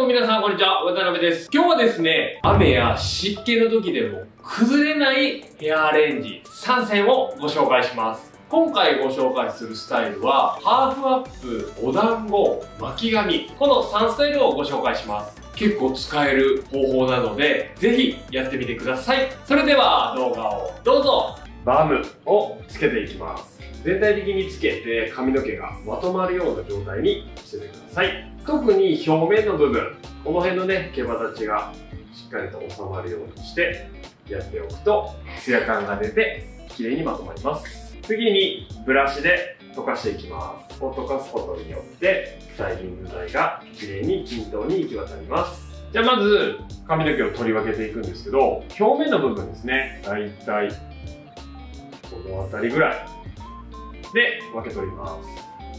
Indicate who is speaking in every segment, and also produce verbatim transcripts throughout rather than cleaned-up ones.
Speaker 1: も皆さんこんにちは、渡辺です。今日はですね、雨や湿気の時でも崩れないヘアアレンジさん選をご紹介します。今回ご紹介するスタイルは、ハーフアップ、お団子、巻き髪、このさんスタイルをご紹介します。結構使える方法なので、ぜひやってみてください。それでは動画をどうぞ。バームをつけていきます。全体的につけて髪の毛がまとまるような状態にしててください。特に表面の部分、この辺のね、毛羽立ちがしっかりと収まるようにしてやっておくとツヤ感が出て綺麗にまとまります。次にブラシで溶かしていきます。こう溶かすことによってスタイリング剤が綺麗に均等に行き渡ります。じゃあまず髪の毛を取り分けていくんですけど、表面の部分ですね、だいたいこの辺りぐらいで分け取ります。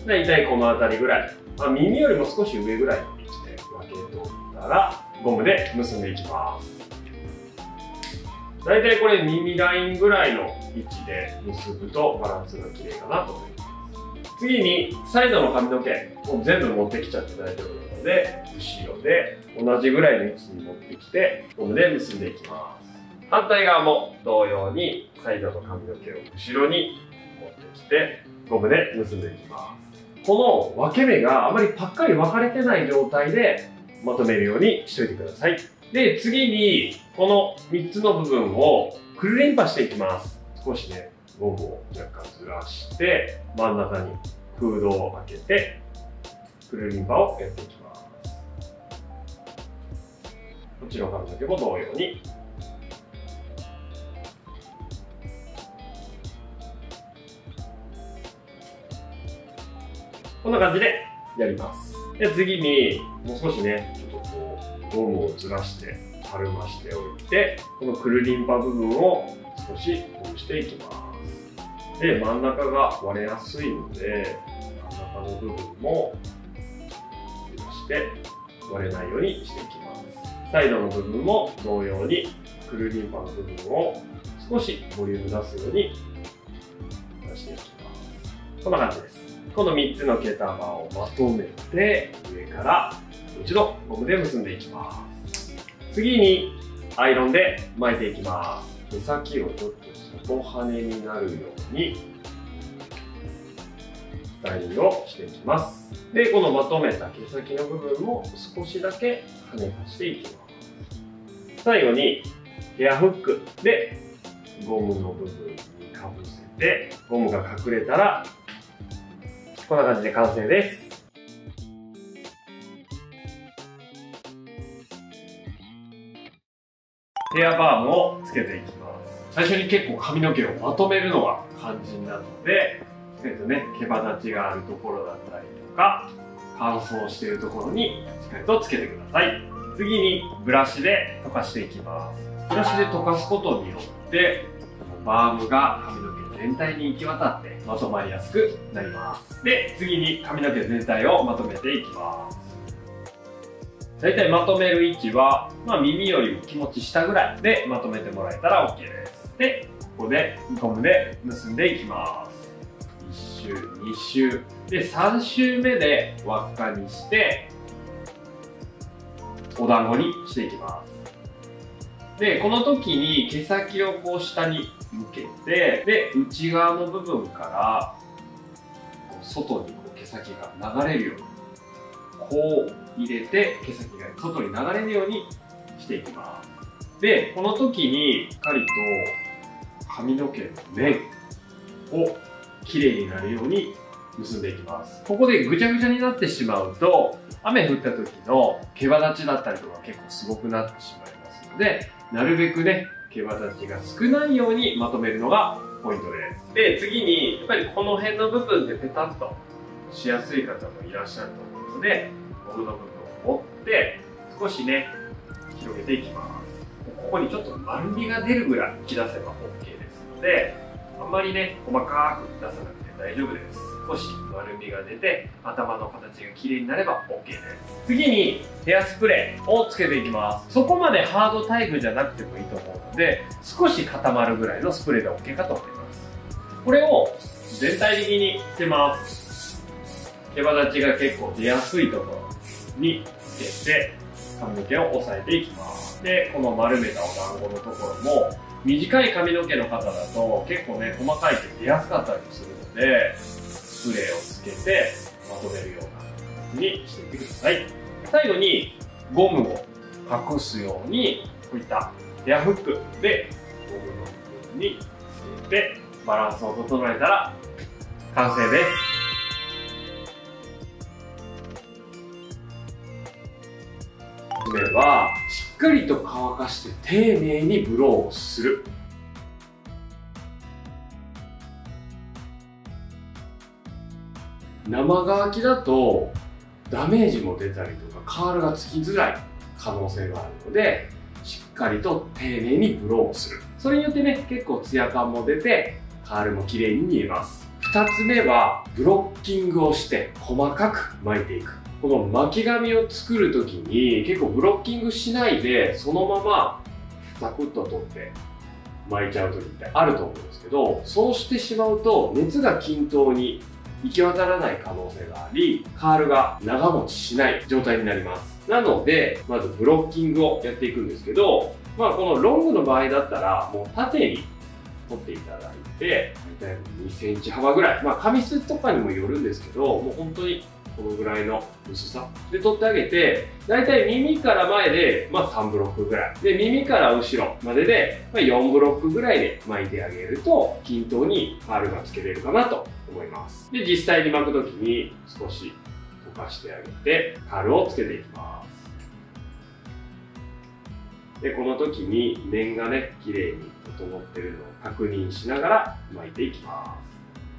Speaker 1: だいたいこの辺りぐらい、まあ、耳よりも少し上ぐらいの位置で分け取ったらゴムで結んでいきます。だいたいこれ耳ラインぐらいの位置で結ぶとバランスが綺麗かなと思います。次にサイドの髪の毛を全部持ってきちゃって大丈夫なので、後ろで同じぐらいの位置に持ってきてゴムで結んでいきます。反対側も同様にサイドの髪の毛を後ろに持ってきてゴムで結んでいきます。この分け目があまりパッカリ分かれてない状態でまとめるようにしといてください。で、次にこのみっつの部分をくるりんぱしていきます。少しね、ゴムを若干ずらして真ん中に空洞を開けてくるりんぱをやっていきます。こっちの髪の毛も同様にこんな感じでやります。で、次にもう少しね、ちょっとこうゴムをずらしてたるましておいて、このくるりんぱ部分を少しほぐしていきます。で、真ん中が割れやすいので、真ん中の部分もずらして割れないようにしていきます。サイドの部分も同様にくるりんぱの部分を少しボリューム出すように出していきます。こんな感じです。このみっつの毛束をまとめて上から一度ゴムで結んでいきます。次にアイロンで巻いていきます。毛先をちょっと外羽になるようにスタイリングをしていきます。で、このまとめた毛先の部分も少しだけ跳ねさしていきます。最後にヘアフックでゴムの部分にかぶせてゴムが隠れたらこんな感じで完成です。ヘアバームをつけていきます。最初に結構髪の毛をまとめるのが肝心なので、えっとね、毛羽立ちがあるところだったりとか、乾燥しているところにしっかりとつけてください。次にブラシで溶かしていきます。ブラシで溶かすことによって、バームが髪の毛全体に行き渡ってまとまりやすくなります。で、次に髪の毛全体をまとめていきます。だいたいまとめる位置は、まあ、耳よりも気持ち下ぐらいでまとめてもらえたら OK です。で、ここでゴムで結んでいきます。いっ周、に周でさん周目で輪っかにしてお団子にしていきます。で、この時に毛先をこう下に向けて、で、内側の部分から外にこう毛先が流れるようにこう入れて毛先が外に流れるようにしていきます。で、この時にしっかりと髪の毛の面をきれいになるように結んでいきます。ここでぐちゃぐちゃになってしまうと雨降った時の毛羽立ちだったりとか結構すごくなってしまいますので、なるべくね、毛羽立ちが少ないようにまとめるのがポイントです。で、次にやっぱりこの辺の部分でペタッとしやすい方もいらっしゃると思うので、ゴムの部分を持って少しね、広げていきます。ここにちょっと丸みが出るぐらい引き出せば OK ですので、あんまりね、細かく出さなくて大丈夫です。少し丸みが出て頭の形が綺麗になれば OK です。次にヘアスプレーをつけていきます。そこまでハードタイプじゃなくてもいいと思うので、少し固まるぐらいのスプレーで OK かと思います。これを全体的につけます。毛羽立ちが結構出やすいところにつけて髪の毛を押さえていきます。でこの丸めたお団子のところも短い髪の毛の方だと結構ね細かい毛出やすかったりするので、スプレーをつけてまとめるような感じにしていってください。最後にゴムを隠すようにこういったヘアフックでゴムの部分につけてバランスを整えたら完成です。目はしっかりと乾かして丁寧にブローをする。生乾きだとダメージも出たりとかカールがつきづらい可能性があるので、しっかりと丁寧にブローをする。それによってね結構ツヤ感も出てカールも綺麗に見えます。ふたつめはブロッキングをして細かく巻いていく。この巻き髪を作る時に結構ブロッキングしないでそのままザクッと取って巻いちゃう時ってあると思うんですけど、そうしてしまうと熱が均等に行き渡らない可能性があり、カールが長持ちしない状態になります。なのでまずブロッキングをやっていくんですけど、まあこのロングの場合だったらもう縦に取っていただいて大体にセンチ幅ぐらい、まあ髪質とかにもよるんですけど、もう本当にこのぐらいの薄さで取ってあげて、だいたい耳から前で、まあ、さんブロックぐらいで、耳から後ろまでで、まあ、よんブロックぐらいで巻いてあげると均等にカールがつけれるかなと思います。で実際に巻く時に少し溶かしてあげてカールをつけていきます。でこの時に面がね綺麗に整っているのを確認しながら巻いていきます。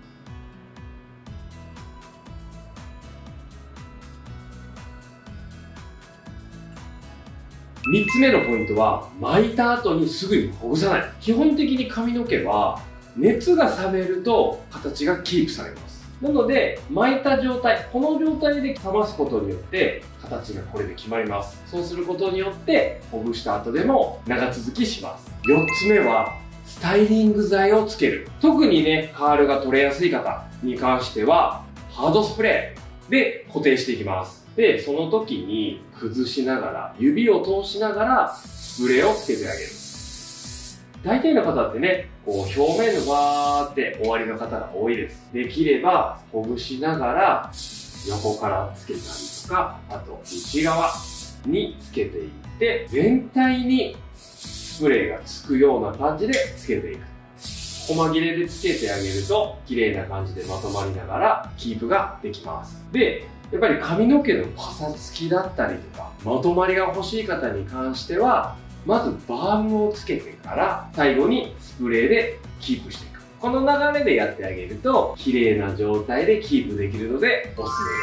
Speaker 1: みっつめのポイントは巻いた後にすぐにほぐさない。基本的に髪の毛は熱が冷めると形がキープされます。なので巻いた状態、この状態で冷ますことによって形がこれで決まります。そうすることによってほぐした後でも長続きします。よっつめはスタイリング剤をつける。特にねカールが取れやすい方に関してはハードスプレーで固定していきます。でその時に崩しながら指を通しながらスプレーをつけてあげる。大体の方ってねこう表面のバーって終わりの方が多いです。できればほぐしながら横からつけたりとか、あと内側につけていって全体にスプレーがつくような感じでつけていく。細切れでつけてあげると綺麗な感じでまとまりながらキープができます。でやっぱり髪の毛のパサつきだったりとかまとまりが欲しい方に関してはまずバームをつけてから最後にスプレーでキープしていく。この流れでやってあげると綺麗な状態でキープできるのでおすすめです。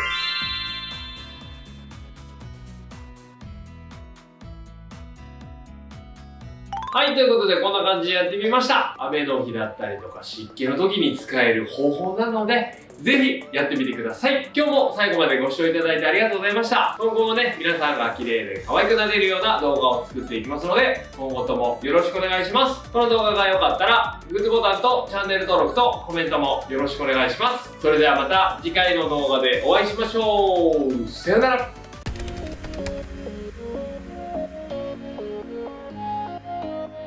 Speaker 1: はい、ということでこんな感じでやってみました。雨の日だったりとか湿気の時に使える方法なのでぜひやってみてください。今日も最後までご視聴いただいてありがとうございました。今後もね、皆さんが綺麗で可愛くなれるような動画を作っていきますので、今後ともよろしくお願いします。この動画が良かったら、グッドボタンとチャンネル登録とコメントもよろしくお願いします。それではまた次回の動画でお会いしましょう。さよなら。